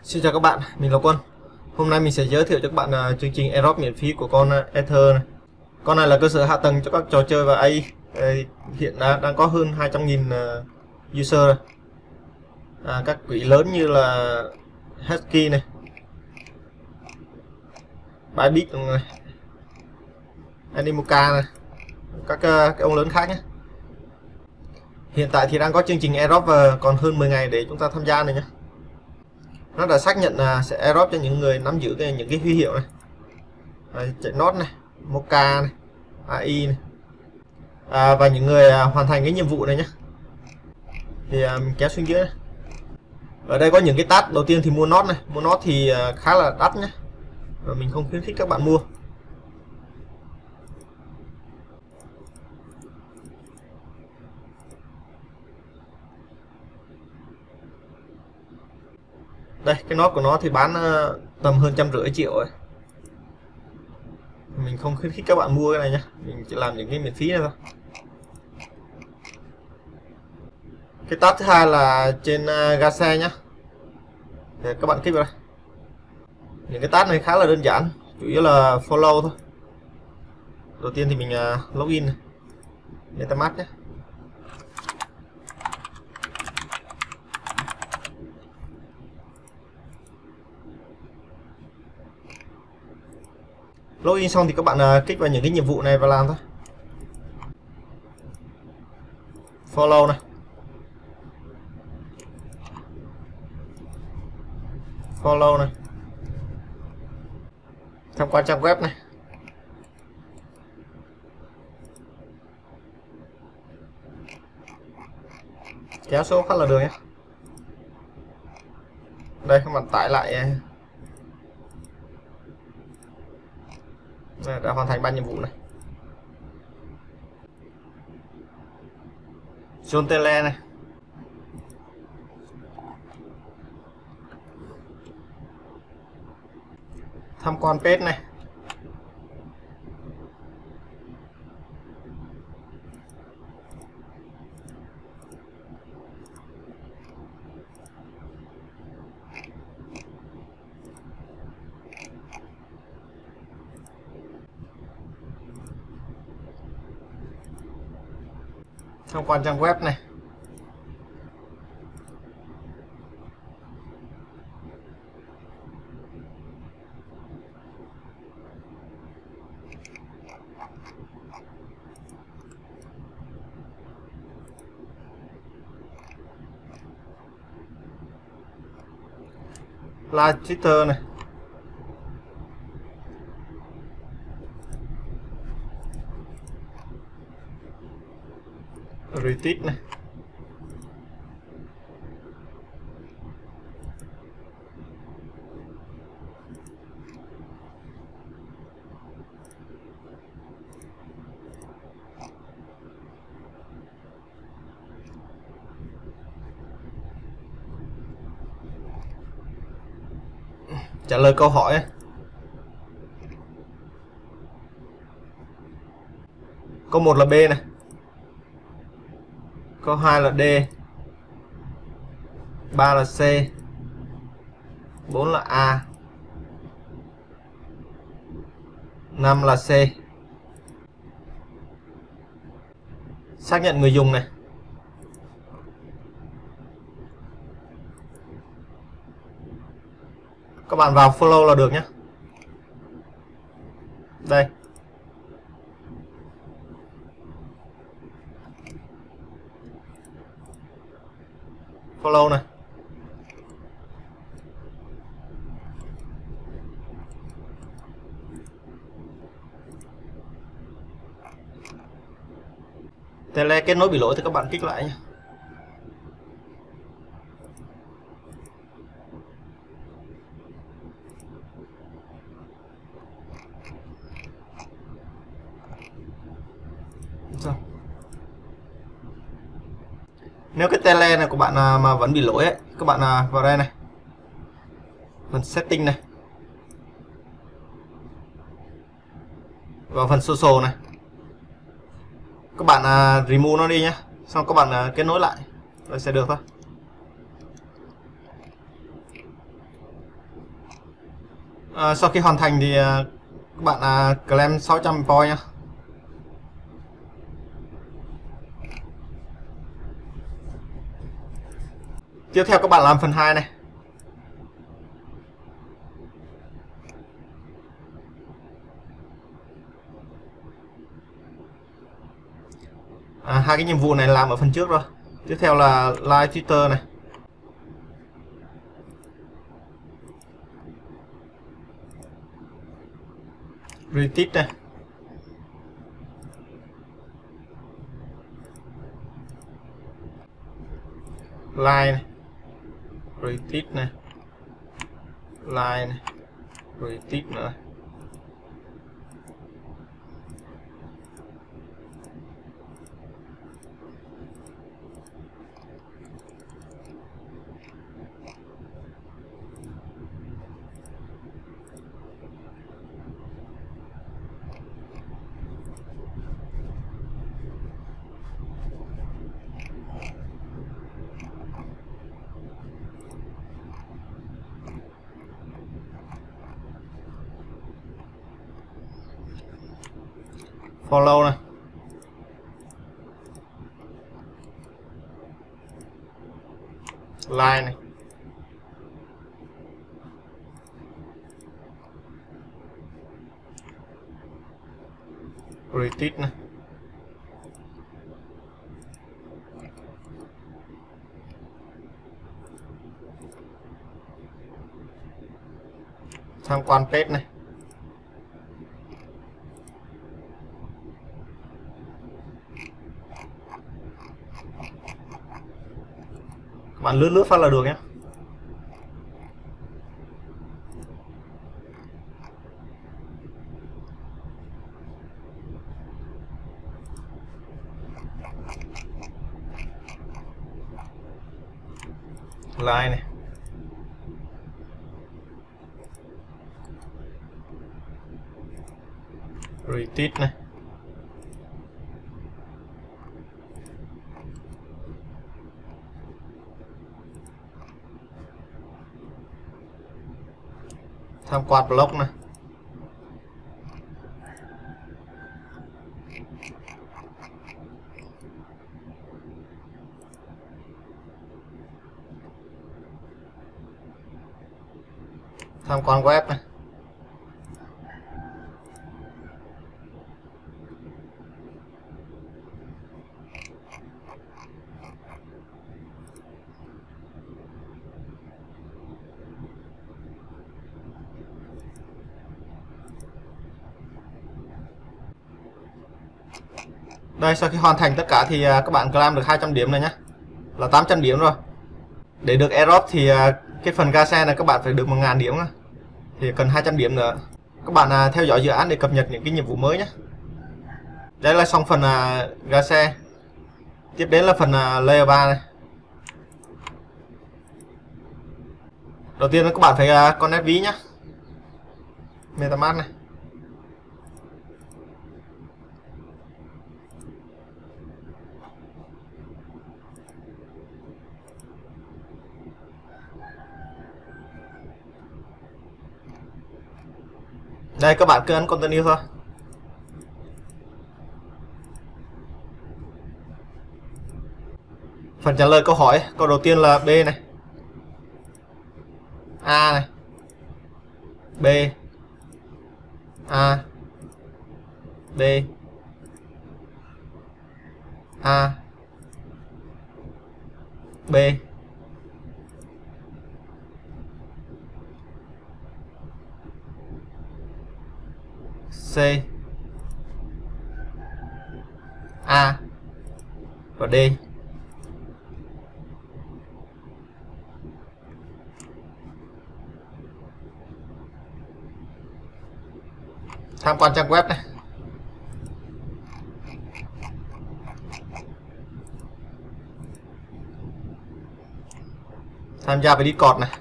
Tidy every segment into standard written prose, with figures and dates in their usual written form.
Xin chào các bạn, mình là Quân. Hôm nay mình sẽ giới thiệu cho các bạn chương trình airdrop miễn phí của con Ether này. Con này là cơ sở hạ tầng cho các trò chơi và AI. Hiện đang có hơn 200.000 user rồi. Các quỹ lớn như là Husky này, Bybit này, Animoca này, các ông lớn khác nhé. Hiện tại thì đang có chương trình airdrop và còn hơn 10 ngày để chúng ta tham gia này nhé. Nó đã xác nhận là sẽ airdrop cho những người nắm giữ những cái huy hiệu này, chạy nốt này, Mocha này, AI này, và những người hoàn thành cái nhiệm vụ này nhé. Thì mình kéo xuống dưới này. Ở đây có những cái task. Đầu tiên thì mua nốt này, mua nốt thì khá là đắt nhé, và mình không khuyến khích các bạn mua. Đây, cái nốt của nó thì bán tầm hơn 150 triệu rồi. Mình không khuyến khích các bạn mua cái này nhé, mình chỉ làm những cái miễn phí này thôi. Cái tab thứ hai là trên ga xe nhé. Để các bạn kích vào đây. Những cái tab này khá là đơn giản, chủ yếu là follow thôi. Đầu tiên thì mình login này, MetaMask nhé. Login xong thì các bạn kích vào những cái nhiệm vụ này và làm thôi. Follow này, follow này, tham quan trang web này, kéo số phát là được nhé. Đây các bạn tải lại. Đã hoàn thành 3 nhiệm vụ này. Zone tele này, tham quan page này, tham quan trang web này, live Twitter này, retweet này, trả lời câu hỏi ấy. Câu 1 là B này, câu 2 là D, 3 là C, 4 là A, 5 là C. Xác nhận người dùng này. Các bạn vào follow là được nhé. Đây. Follow này. Tele kết nối bị lỗi thì các bạn kích lại nhé. Nếu cái tele này của bạn mà vẫn bị lỗi ấy, các bạn vào đây này, phần setting này, vào phần social này, các bạn remove nó đi nhé, xong các bạn kết nối lại rồi sẽ được thôi. Sau khi hoàn thành thì các bạn claim 600 point nhá. Tiếp theo các bạn làm phần 2 này. Hai cái nhiệm vụ này làm ở phần trước rồi. Tiếp theo là live Twitter này. Retweet này. Like này. Retweet này. Like này. Retweet nữa. Follow này. Like này. Retweet này. Tham quan page này. Các bạn lướt phát là được nhé. Like này. Retweet này. Tham quan blog này. Tham quan web này. Đây, sau khi hoàn thành tất cả thì các bạn claim được 200 điểm này nhé, là 800 điểm rồi. Để được airdrop thì cái phần ga xe này các bạn phải được 1000 điểm thì cần 200 điểm nữa. Các bạn theo dõi dự án để cập nhật những cái nhiệm vụ mới nhé. Đây là xong phần ga xe. Tiếp đến là phần layer 3 này. Đầu tiên các bạn phải connect ví nhé, MetaMask này. Đây, các bạn cứ ấn continue thôi. Phần trả lời câu hỏi, câu đầu tiên là B này, A này, B, A, B, A, B, C, A và D. Tham quan trang web này. Tham gia với Discord này.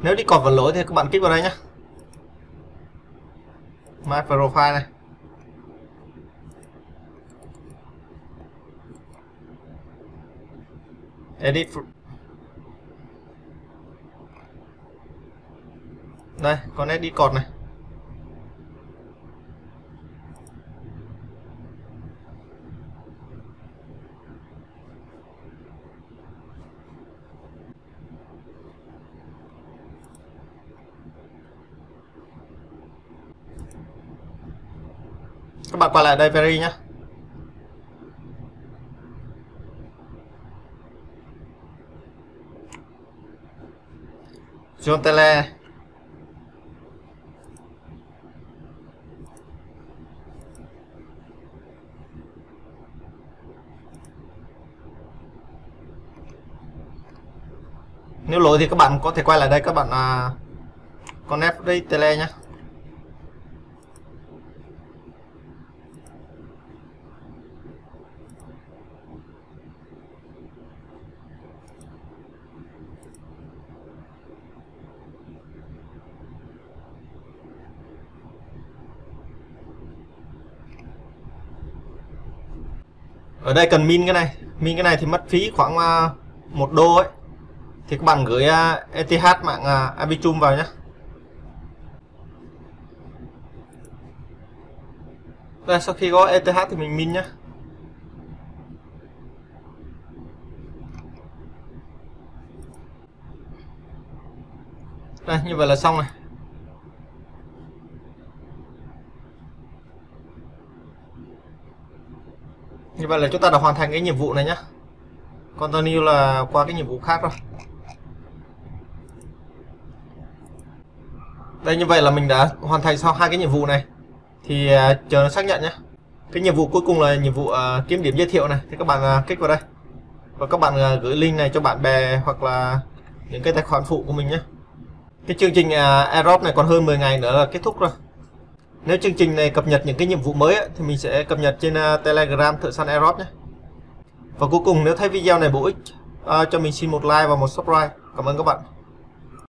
Nếu Discord vẫn lỗi thì các bạn kích vào đây nhé. My profile này. Edit. Đây, connect Discord này. Các bạn quay lại đây Very nhé. John Tele. Nếu lỗi thì các bạn có thể quay lại đây, các bạn connect đây Tele nhé. Ở đây cần min cái này. Min cái này thì mất phí khoảng 1 đô ấy. Thì các bạn gửi ETH mạng Arbitrum vào nhé. Đây, sau khi có ETH thì mình min nhé. Đây, như vậy là xong này. Như vậy là chúng ta đã hoàn thành cái nhiệm vụ này nhé. Continue là qua cái nhiệm vụ khác rồi. Đây, như vậy là mình đã hoàn thành xong 2 cái nhiệm vụ này. Thì chờ nó xác nhận nhé. Cái nhiệm vụ cuối cùng là nhiệm vụ kiếm điểm giới thiệu này. Thì các bạn kích vào đây. Và các bạn gửi link này cho bạn bè hoặc là những cái tài khoản phụ của mình nhé. Cái chương trình Airdrop này còn hơn 10 ngày nữa là kết thúc rồi. Nếu chương trình này cập nhật những cái nhiệm vụ mới ấy, thì mình sẽ cập nhật trên Telegram Thợ Săn Airdrop nhé. Và cuối cùng, nếu thấy video này bổ ích, cho mình xin một like và một subscribe. Cảm ơn các bạn.